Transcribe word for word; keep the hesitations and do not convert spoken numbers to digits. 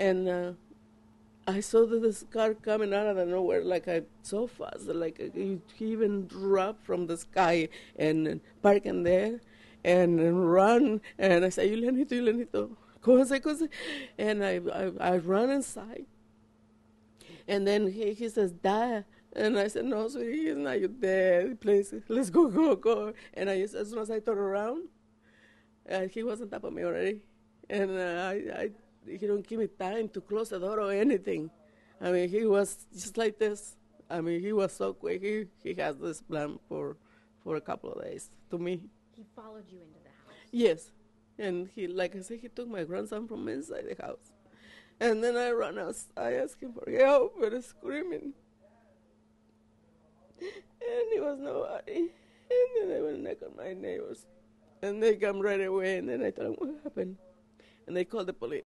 And uh, I saw that this car coming out of the nowhere, like I, so fast, like uh, he, he even dropped from the sky and parked in there and, and run. And I said, Julianito, Julianito, cosa, cosa. And I, I, I run inside. And then he, he says, Dad. And I said, no, sweetie, he's not your dad. Please, let's go, go, go. And I just, as soon as I turned around, uh, he was on top of me already. And uh, I, I, he didn't give me time to close the door or anything. I mean, he was just like this. I mean, he was so quick. He, he has this plan for, for a couple of days to me. He followed you into the house? Yes. And he, like I said, he took my grandson from inside the house. And then I ran out. I asked him for help, but he's screaming. And he was nobody. And then I went and knocked on my neighbors. And they come right away. And then I told them what happened. And they called the police.